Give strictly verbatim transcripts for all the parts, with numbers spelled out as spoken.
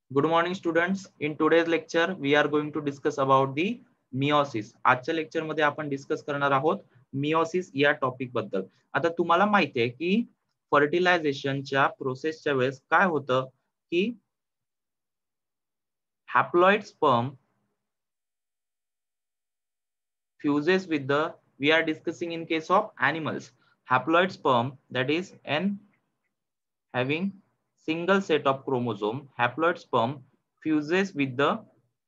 Good morning students. In today's lecture we are going to discuss about the meiosis. आजच्या lecture मध्ये आपण discuss करणार आहोत meiosis या टॉपिक बद्दल. आता तुम्हाला माहिती आहे की फर्टिलायझेशनच्या प्रोसेसच्या वेळेस काय होतं की haploid sperm fuses with the we are discussing in case of animals. Haploid sperm, that is n having single set of chromosome, haploid sperm fuses with the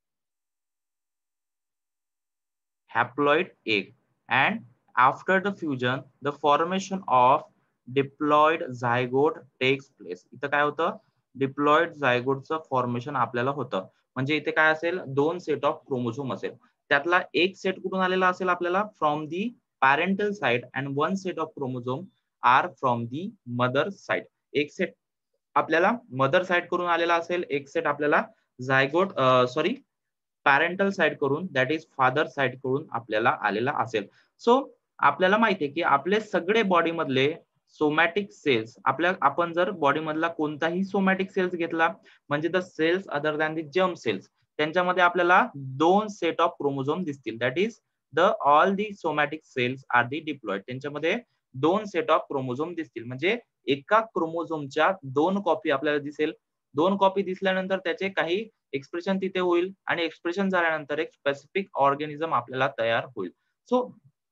haploid egg, and after the fusion the formation of diploid zygote takes place. इथं काय होतं, diploid झायगोटचं formation आपल्याला होतं. म्हणजे इथे काय असेल, दोन सेट ऑफ क्रोमोझोम असेल, त्यातला एक सेट कुठून आलेला असेल आपल्याला, from the parental side and one set of chromosome are from the mother side. एक सेट आपल्याला मदर साइड करून आलेला असेल, एक सेट आपल्याला झायगोट सॉरी पॅरेंटल साइड करून, दॅट इज फादर साइड करून आपल्याला आलेला असेल. सो आपल्याला माहिती आहे की आपले सगळे बॉडी मधले सोमॅटिक सेल्स, आपल्या आपण जर बॉडी मधला कोणताही सोमॅटिक सेल्स घेतला, म्हणजे the cells other than the germ cells, त्यांच्यामध्ये आपल्याला दोन सेट ऑफ क्रोमोझोम दिसतील. That is the all the somatic cells are the diploid. त्यांच्यामध्ये दोन सेट ऑफ क्रोमोझोम दिसतील. म्हणजे एका क्रोमोझोमच्या दोन कॉपी आपल्याला दिसेल. दोन कॉपी दिसल्यानंतर त्याचे काही एक्सप्रेशन तिथे होईल आणि एक्सप्रेशन झाल्यानंतर एक स्पेसिफिक ऑर्गॅनिझम आपल्याला तयार होईल. So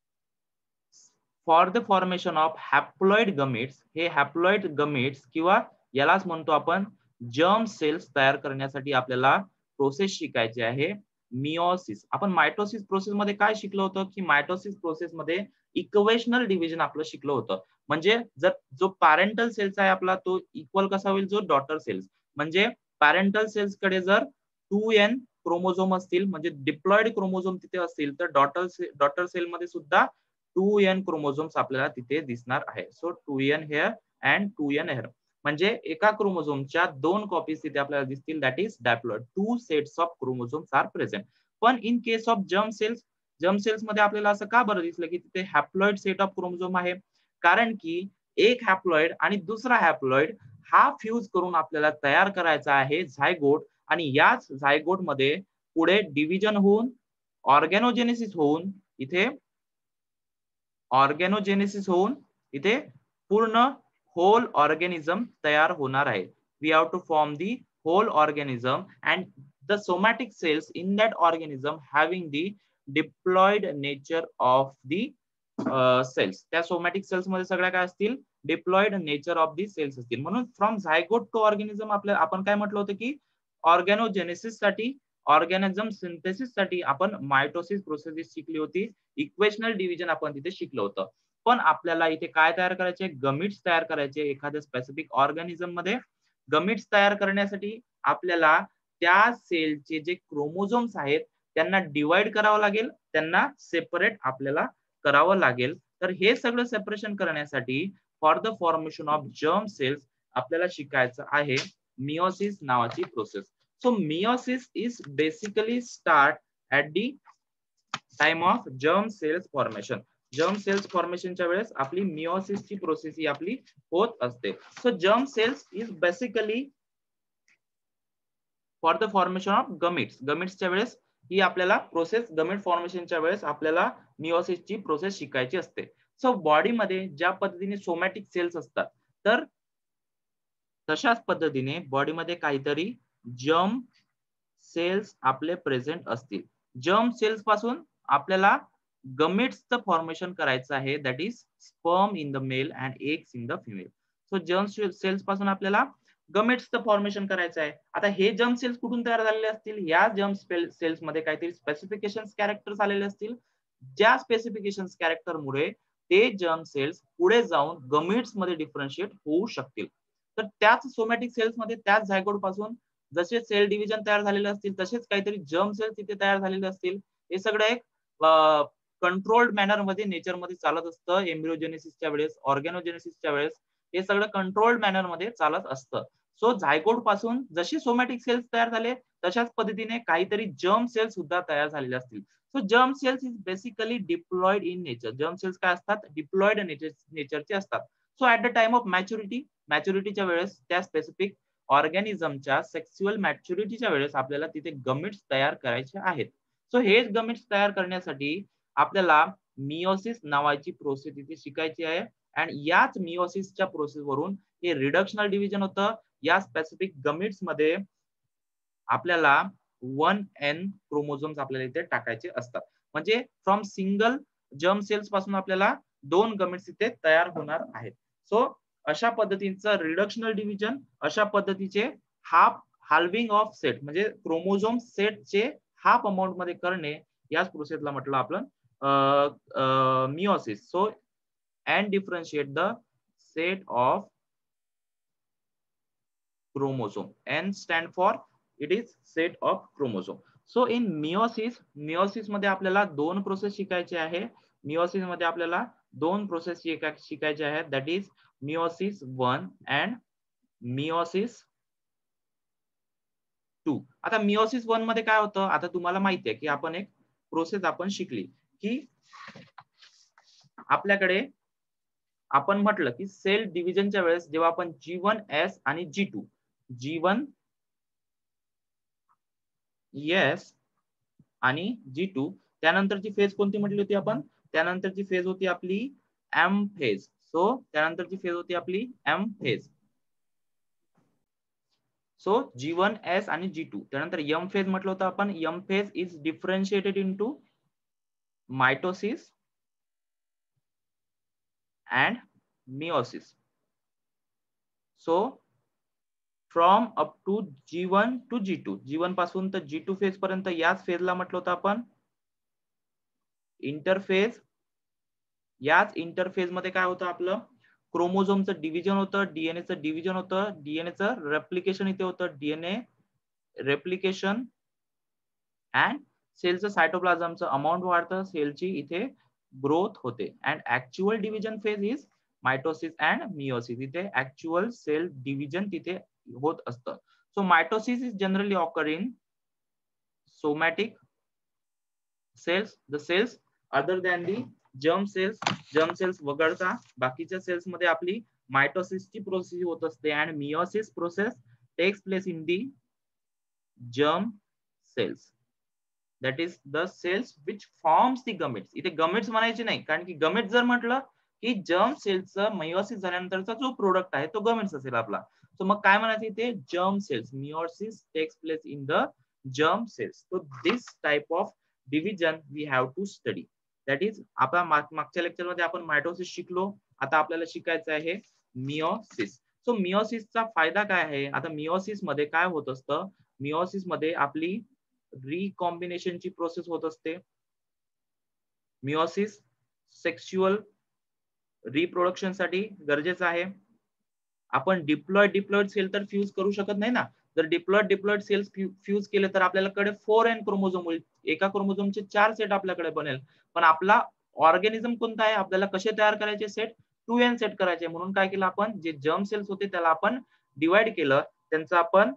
for the formation of haploid gametes, हे हॅप्लॉइड गमेट्स किंवा यालाच म्हणतो आपण जर्म सेल्स तयार करण्यासाठी आपल्याला प्रोसेस शिकायची आहे, मिओसिस. आपण मायटोसिस प्रोसेस मध्ये काय शिकलो होतं की मायटोसिस प्रोसेस मध्ये इक्वेशनल डिव्हिजन आपलं शिकलो होतं. म्हणजे जर जो पॅरेंटल सेल्स आहे आपला, तो इक्वल कसा होईल, जो डॉटर सेल्स. म्हणजे पॅरेंटल सेल्स कडे जर टू एन क्रोमोझोम असतील, म्हणजे डिप्लॉइड क्रोमोझोम तिथे असतील, तर डॉटर डॉटर सेल मध्ये सुद्धा टू एन क्रोमोझोम्स आपल्याला तिथे दिसणार आहे. So two N here and two N here, म्हणजे एका क्रोमोझोमच्या दोन कॉपीज तिथे आपल्याला दिसतील. That is diploid, two sets of chromosomes are present. पण in case of germ cells, germ cells मध्ये आपल्याला असं का बरं दिसलं की तिथे हॅप्लॉइड सेट ऑफ क्रोमोझोम आहे? कारण की एक हॅप्लॉइड आणि दुसरा हॅप्लॉइड हा फ्यूज करून आपल्याला तयार करायचा आहे झायगोट, आणि याच झायगोट मध्ये पुढे डिव्हिजन होऊन, ऑर्गॅनोजेनेसिस होऊन, इथे ऑर्गॅनोजेनेसिस होऊन इथे पूर्ण होल ऑर्गॅनिझम तयार होणार आहे. We have to form the whole organism and the somatic cells in that organism having the diploid nature of the cells. त्या सोमॅटिक सेल्स मध्ये सगळ्या काय असतील, diploid nature of the cells असतील. म्हणून फ्रॉम झायगोट टू ऑर्गॅनिझम आपल्या आपण काय म्हटलं होतं की ऑर्गॅनोजेनेसिस साठी, ऑर्गॅनिझम सिंथेसिस साठी आपण मायटोसिस प्रोसेस शिकली होती. इक्वेशनल डिव्हिजन आपण तिथे शिकलो होतं. पण आपल्याला इथे काय तयार करायचे, गमिट्स तयार करायचे एखाद्या स्पेसिफिक ऑर्गॅनिझम मध्ये. गमिट्स तयार करण्यासाठी आपल्याला त्या सेलचे जे क्रोमोझोम्स आहेत त्यांना डिवाइड करावं लागेल, त्यांना सेपरेट आपल्याला करावं लागेल. तर हे सगळं सेपरेशन करण्यासाठी for the formation of germ cells आपल्याला शिकायचं आहे मिओसिस नावाची process. So meiosis is basically start at the time of germ cells formation. Germ cells फॉर्मेशनच्या वेळेस आपली मिओसिसची प्रोसेस ही आपली होत असते. So germ cells is basically for the formation of gametes. गमिट्सच्या वेळेस ही आपल्याला प्रोसेस, गमिट फॉर्मेशनच्या वेळेस आपल्याला मिओसिसची प्रोसेस शिकायची असते. सो बॉडीमध्ये ज्या पद्धतीने सोमॅटिक सेल्स असतात, तर तशाच पद्धतीने बॉडीमध्ये काहीतरी जर्म सेल्स आपले प्रेझेंट असतील. जर्म सेल्स पासून आपल्याला गमेट्सचं फॉर्मेशन करायचं आहे, that is sperm in the male and eggs in the female. So germ cells पासून आपल्याला गमेट्सचं फॉर्मेशन करायचं आहे. आता हे जर्म सेल्स कुठून तयार झालेले असतील, या जर्म सेल्स मध्ये काहीतरी स्पेसिफिकेशन कॅरेक्टर्स आलेले असतील, ज्या स्पेसिफिकेशन कॅरेक्टरमुळे ते जर्म सेल्स पुढे जाऊन गमेट्स मध्ये डिफरन्शिएट होऊ शकतील. तर त्याच सोमॅटिक सेल्स मध्ये, त्याच झायगोट पासून जसे सेल डिव्हिजन तयार झालेले असतील, तसेच काहीतरी जर्म सेल्स तिथे तयार झालेले असतील. हे सगळं एक कंट्रोल्ड मॅनर मध्ये नेचर मध्ये चालत असतं. एम्ब्रिओजेनेसिसच्या वेळेस, ऑर्गॅनोजेनेसिसच्या वेळेस हे सगळं कंट्रोल्ड मॅनर मध्ये चालत असतं. सो झायगोट पासून जसे सोमॅटिक सेल्स तयार झाले, तशाच पद्धतीने काहीतरी जर्म सेल्स सुद्धा तयार झालेले असतील. So germ cells is basically diploid in nature. Germ cells काय असतात, डिप्लॉइड नेचर नेचरचे असतात. So at the time of maturity, मॅच्युरिटीच्या वेळेस त्या स्पेसिफिक ऑर्गॅनिझमच्या सेक्स्युअल मॅच्युरिटीच्या वेळेस आपल्याला तिथे गमिट्स तयार करायचे आहेत. सो हेच गमिट्स तयार करण्यासाठी आपल्याला मियोसिस नावाची प्रोसेस इथे शिकायची आहे आणि याच मियोसिसच्या प्रोसेस वरून हे रिडक्शनल डिव्हिजन होतं. या स्पेसिफिक गमिट्स मध्ये आपल्याला वन एन क्रोमोझोम्स आपल्याला इथे टाकायचे असतात. म्हणजे फ्रॉम सिंगल जर्म सेल्स पासून आपल्याला दोन गमिट्स इथे तयार होणार आहेत. सो अशा पद्धतीचं रिडक्शनल डिव्हिजन, अशा पद्धतीचे हाफ हाल्विंग ऑफ सेट म्हणजे क्रोमोझोम सेटचे हाफ अमाउंट मध्ये करणे, याच प्रोसेसला म्हटलं आपण meiosis. So and differentiate the set of chromosome. N stand for it is set of chromosome. So in meiosis, meiosis मध्ये आपल्याला दोन प्रोसेस शिकायचे आहे. meiosis मध्ये आपल्याला दोन प्रोसेस शिकायचे आहेत. that is meiosis one and meiosis two. आता meiosis one मध्ये काय होतं, आता तुम्हाला माहिती आहे की आपण एक प्रोसेस आपण शिकली की आपल्याकडे आपण म्हटलं की सेल डिव्हिजनच्या वेळेस जेव्हा आपण जी वन एस आणि G two G one S आणि जी टू त्यानंतरची फेज कोणती म्हटली होती आपण, त्यानंतरची फेज होती आपली एम फेज. सो त्यानंतरची फेज होती आपली M phase. So G one S आणि जी टू त्यानंतर एम फेज म्हटलं होतं आपण. M phase is differentiated into mitosis and meiosis. So from up to G one to G two, G one पासून तर जी टू फेज पर्यंत याच फेजला म्हटलं होतं आपण इंटरफेज. याच इंटरफेज मध्ये काय होतं आपलं क्रोमोझोमचं डिव्हिजन होतं, डीएनएचं डिव्हिजन होतं, डीएनएचं रेप्लिकेशन इथे होतं, डीएनए रेप्लिकेशन अँड सेलचं सायटोप्लाझमचं अमाउंट वाढतं, सेलची इथे ग्रोथ होते. And actual division phase is mitosis and meiosis. इथे ऍक्च्युअल सेल डिव्हिजन तिथे होत असतं. So mitosis is generally occur in somatic cells, the cells other than the germ cells. Germ cells वगळता बाकीच्या सेल्स मध्ये आपली मायटोसिसची प्रोसेस होत असते and meiosis process takes place in the germ cells. That is the cells which forms the gametes. इथे gametes म्हणायचे नाही, कारण की gametes जर म्हटलं की जर्म सेलचा मेयोसिस झाल्यानंतरचा जो प्रोडक्ट आहे तो gametes असेल आपला. सो मग काय म्हणायचं इथे germ cells. meiosis takes place in the germ cells. So this type of division we have to study. That is आपण मागच्या लेक्चर मध्ये आपण मायटोसिस शिकलो, आता आपल्याला शिकायचं आहे मियोसिस. सो मियोसिसचा फायदा काय आहे, आता मियोसिस मध्ये काय होत असतं, मियोसिस मध्ये आपली रिकॉम्बिनेशनची प्रोसेस होत असते. मियोसिस सेक्स्युअल रिप्रोडक्शन साठी गरजेचं आहे. आपण डिप्लॉइड डिप्लॉइड सेल तर फ्यूज करू शकत नाही ना. जर डिप्लॉइड डिप्लॉइड सेल्स फ्यूज केले तर आपल्याकडे फोर एन क्रोमोझोम होईल. एका क्रोमोझोमचे चार सेट आपल्याकडे बनेल. पण आपला ऑर्गॅनिझम कोणता आहे, आपल्याला कसे तयार करायचे सेट, टू एन सेट करायचे. म्हणून काय केलं आपण, जे जर्म सेल्स होते त्याला आपण डिवाइड केलं, त्यांचं आपण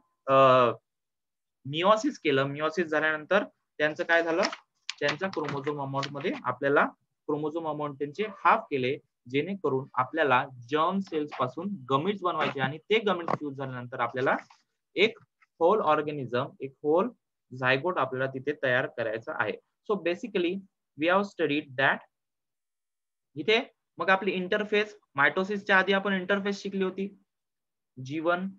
मियोसिस केलं. मियोसिस झाल्यानंतर त्यांचं काय झालं, त्यांच्या क्रोमोझोम अमाउंट मध्ये आपल्याला क्रोमोझोम अमाउंट त्यांचे हाफ केले, जेणेकरून आपल्याला जर्म सेल्स पासून गमिट्स बनवायचे आणि ते गमिट्स फ्यूज झाल्यानंतर आपल्याला एक होल ऑर्गॅनिझम, एक होल झायगोट आपल्याला तिथे तयार करायचा आहे. So basically we have studied that. इथे मग आपली इंटरफेस, मायटोसिसच्या आधी आपण इंटरफेस शिकली होती, जी वन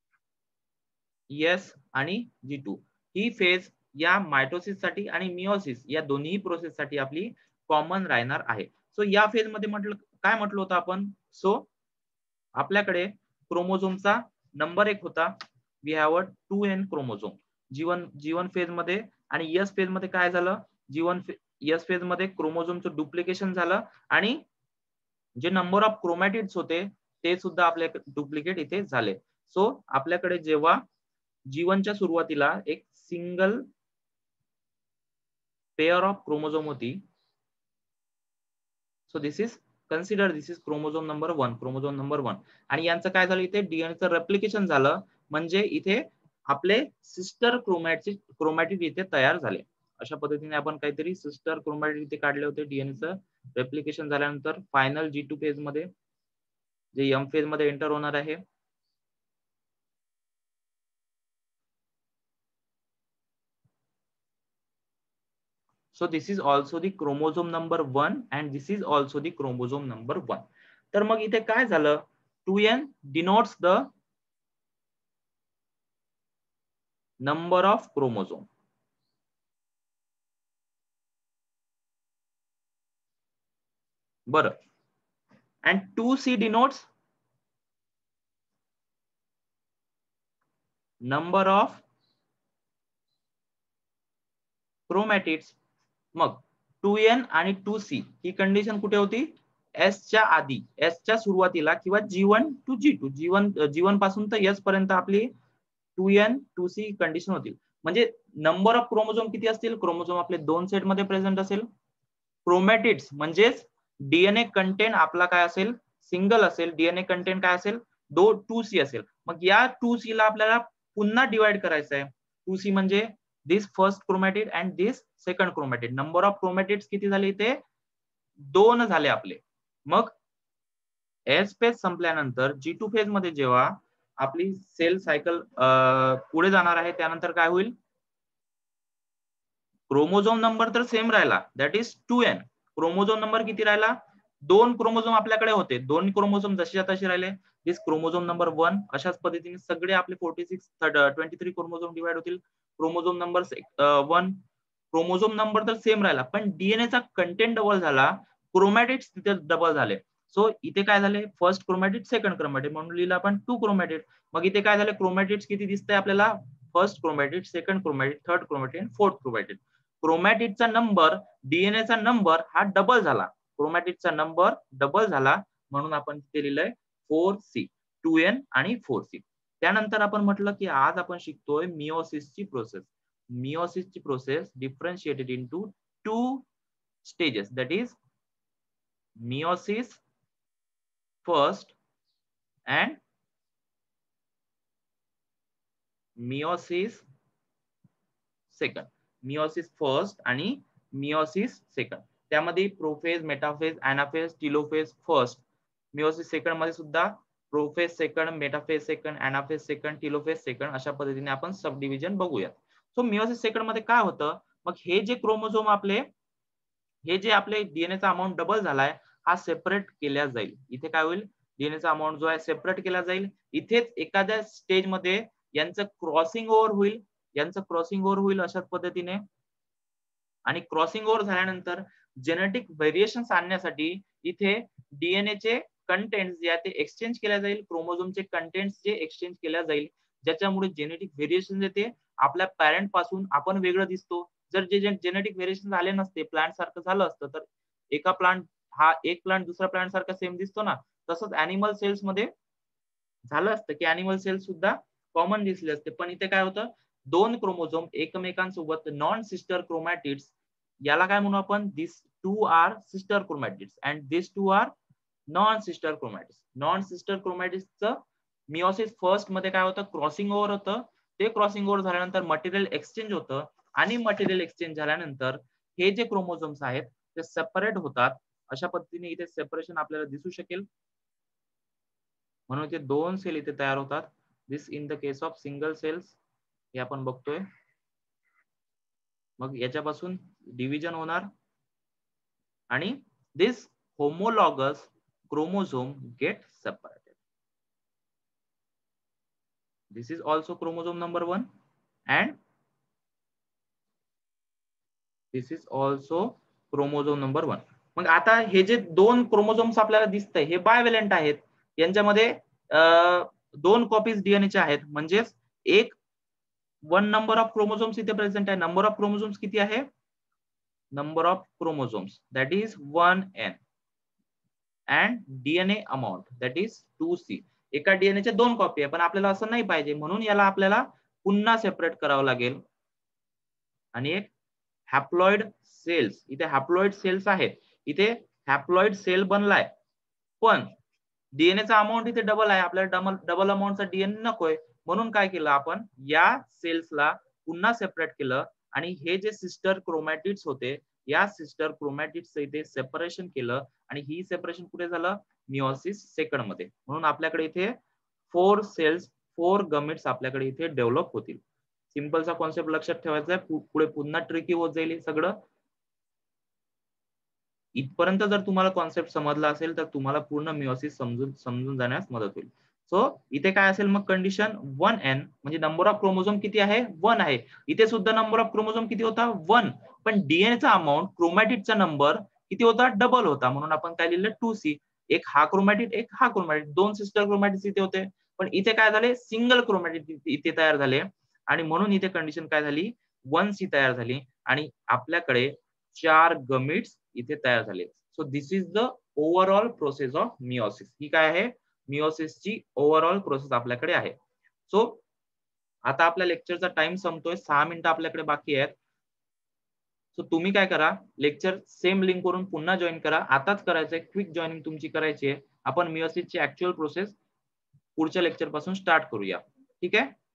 एस आणि जी टू. ही फेज या मायटोसिस साठी आणि मियोसिस या दोन्ही प्रोसेस साठी आपली कॉमन राहणार आहे. सो या फेज मध्ये म्हटलं काय म्हटलं होतं आपण, सो आपल्याकडे क्रोमोझोमचा नंबर एक होता, we have a two N chromosome. G one G one phase मध्ये आणि यस फेज मध्ये काय झालं, जीवन यस फेज मध्ये क्रोमोझोमचं डुप्लिकेशन झालं आणि जे नंबर ऑफ क्रोमॅटिड्स होते ते सुद्धा आपल्या डुप्लिकेट इथे झाले. सो आपल्याकडे जेव्हा जीवनच्या सुरुवातीला एक सिंगल पेअर ऑफ क्रोमोझोम होती, so this is consider this is chromosome number one, chromosome number one. आणि यांचं काय झालं, इथे डीएनएचं रेप्लिकेशन झालं, म्हणजे इथे आपले सिस्टर क्रोमॅटिड क्रोमॅटिड इथे तयार झाले. अशा पद्धतीने आपण काहीतरी सिस्टर क्रोमॅटिड इथे काढले होते. डीएनएचं रेप्लिकेशन झाल्यानंतर फायनल जी टू फेज मध्ये जे एम फेज मध्ये एंटर होणार आहे. So this is also the chromosome number one and this is also the chromosome number one. तर मग इथे काय झालं, two N denotes the number of chromosome. बरं, and two C denotes number of chromatids. मग two N आणि two C ही condition कुठे होती, एस च्या आधी, एस च्या सुरुवातीला किंवा G one two G two, G one G one पासून तर एस पर्यंत आपली two N two C condition होती. म्हणजे नंबर ऑफ क्रोमोझोम किती असतील, क्रोमोझोम आपले दोन सेट मध्ये प्रेझेंट असेल. क्रोमॅटिड्स म्हणजेच डीएनए कंटेंट आपला काय असेल, सिंगल असेल. डीएनए कंटेंट काय असेल, दो टू सी असेल. मग या टू सी ला आपल्याला पुन्हा डिवाइड करायचं आहे. टू सी म्हणजे this first chromatid and this second chromatid. Number of chromatids किती झाले इथे, दोन झाले आपले. मग एस फेज संपल्यानंतर जी टू फेज मध्ये जेव्हा आपली सेल सायकल पुढे जाणार आहे, त्यानंतर काय होईल, क्रोमोझोम नंबर तर सेम राहिला, that is two N. Chromosome number किती राहिला, दोन क्रोमोझोम आपल्याकडे होते, दोन क्रोमोझोम जसे तसे राहिले. This chromosome number one. अशाच पद्धतीने सगळे आपले forty six twenty three chromosome divide होतील. Chromosome number one, chromosome number तर सेम राहिला, पण डीएनए चा कंटेंट डबल झाला, क्रोमॅटिड्स तिथे डबल झाले. सो इथे काय झाले, फर्स्ट क्रोमॅटिड सेकंड क्रोमॅटिड म्हणून लिहिलं आपण टू क्रोमॅटिड. मग इथे काय झालं, क्रोमॅटिड्स किती दिसतंय आपल्याला, first chromatid, second chromatid, third chromatid, fourth chromatid. क्रोमॅटिडचा नंबर, डीएनएचा नंबर हा डबल झाला, क्रोमॅटिडचा नंबर डबल झाला, म्हणून आपण तिथे लिहिलंय फोर सी, टू एन आणि फोर सी. त्यानंतर आपण म्हटलं की आज आपण शिकतोय मिओसिसची प्रोसेस. मिओसिसची process differentiated into two stages, that is meiosis first and meiosis second. Meiosis first आणि मिओसिस सेकंड. त्यामध्ये prophase, metaphase, anaphase, telophase first. Meiosis second मध्ये सुद्धा prophase second, metaphase second, anaphase second, telophase second अशा पद्धतीने आपण sub division बघूया. So meiosis second मध्ये काय होतं, मग हे जे क्रोमोझोम आपले, हे जे आपले डीएनए चा अमाउंट डबल झालाय, हा सेपरेट केला जाईल. इथे काय होईल, डीएनए चा अमाउंट जो आहे सेपरेट केला जाईल. इथेच एखाद्या स्टेज मध्ये यांचं क्रॉसिंग ओव्हर होईल, यांचं क्रॉसिंग ओव्हर होईल अशाच पद्धतीने. आणि क्रॉसिंग ओव्हर झाल्यानंतर जेनेटिक व्हेरिएशन्स आणण्यासाठी इथे डीएनए चे कंटेंट्स जे आहे ते एक्सचेंज केल्या जाईल, क्रोमोझोमचे कंटेंट्स जे एक्सचेंज केल्या जाईल, ज्याच्यामुळे जेनेटिक व्हेरिएशन येते. आपल्या पॅरेंट पासून आपण वेगळं दिसतो. जर जे जेनेटिक व्हेरिएशन झाले नसते, प्लांट सारखं झालं असतं, तर एका प्लांट हा एक प्लांट दुसऱ्या प्लांट सारखा सेम दिसतो ना, तसंच अॅनिमल सेल्स मध्ये झालं असतं की अॅनिमल सेल्स सुद्धा कॉमन दिसले असते. पण इथे काय होतं, दोन क्रोमोझोम एकमेकांसोबत नॉन सिस्टर क्रोमॅटिड्स, याला काय म्हणू आपण, this two are sister chromatids and this two are non sister chromatids. Non sister क्रोमॅटिड्सचं मिओसिस फर्स्ट मध्ये काय होतं, क्रॉसिंग ओव्हर होतं. ते क्रॉसिंग ओव्हर झाल्यानंतर मटेरियल एक्सचेंज होतं आणि मटेरियल एक्सचेंज झाल्यानंतर हे जे क्रोमोझोम्स आहेत ते सेपरेट होतात. अशा पद्धतीने इथे सेपरेशन आपल्याला दिसू शकेल. म्हणून इथे दोन सेल इथे तयार होतात. This in the case of single cells हे आपण बघतोय. मग याच्यापासून डिव्हिजन होणार आणि this homologous chromosome get separated. This is also chromosome number one and this is also chromosome number one. मग आता हे जे दोन क्रोमोझोम्स आपल्याला दिसतंय हे बायव्हॅलेंट आहेत. यांच्यामध्ये दोन कॉपीज डीएनएच्या आहेत, म्हणजेच एक वन नंबर ऑफ क्रोमोझोम्स इथे प्रेझेंट आहे. नंबर ऑफ क्रोमोझोम्स किती आहे, number of chromosomes that is one N and DNA amount that is two C. एका डीएनएच्या दोन कॉपी आहे, पण आपल्याला असं नाही पाहिजे, म्हणून याला आपल्याला पुन्हा सेपरेट करावं लागेल. आणि एक हॅप्लॉइड सेल्स, इथे हॅप्लॉइड सेल्स आहेत. इथे हॅप्लॉइड सेल बनलाय, पण डीएनएचा अमाउंट इथे डबल आहे, आपल्याला डबल डबल अमाउंटचा डीएनए नकोय. म्हणून काय केलं आपण, या सेल्सला पुन्हा सेपरेट केलं आणि हे जे सिस्टर क्रोमॅटिड्स होते, या सिस्टर क्रोमॅटिड्स इथे सेपरेशन केलं आणि ही सेपरेशन कुठे झालं, मिओसिस सेकंड मध्ये. म्हणून आपल्याकडे इथे फोर सेल्स, फोर गमेट्स आपल्याकडे इथे डेव्हलप होतील. सिंपलचा कॉन्सेप्ट लक्षात ठेवायचा आहे, पुढे पुन्हा ट्रिकी होत जाईल सगळं. इथपर्यंत जर तुम्हाला कॉन्सेप्ट समजला असेल तर तुम्हाला पूर्ण मिओसिस समजून समजून जाण्यास मदत होईल. सो इथे काय असेल मग कंडिशन वन एन म्हणजे नंबर ऑफ क्रोमोझोम किती आहे वन आहे. इथे सुद्धा नंबर ऑफ क्रोमोझोम किती होता वन, पण डीएनएचा अमाऊंट क्रोमॅटिडचा नंबर किती होता डबल होता, म्हणून आपण काय लिहिलं टू सी. एक हा क्रोमॅटिड एक हा क्रोमॅटिड, दोन सिस्टर क्रोमॅटिड्स इथे होते, पण इथे काय झाले सिंगल क्रोमॅटिड इथे तयार झाले आणि म्हणून इथे कंडिशन काय झाली वन सी तयार झाली आणि आपल्याकडे चार गमिट्स इथे तयार झाले. So this is the overall process of meiosis. ही काय आहे मिओसिसची ओव्हरऑल प्रोसेस आपल्याकडे आहे. सो आता आपल्या लेक्चरचा टाइम संपतोय, सहा मिनिटं आपल्याकडे बाकी आहेत. सो तुम्ही काय करा लेक्चर सेम लिंक वरून पुन्हा जॉईन करा. आताच करायचंय, क्विक जॉईनिंग तुमची करायची आहे. आपण मिओसिसची ऍक्च्युअल प्रोसेस पुढच्या लेक्चर पासून स्टार्ट करूया. ठीक आहे.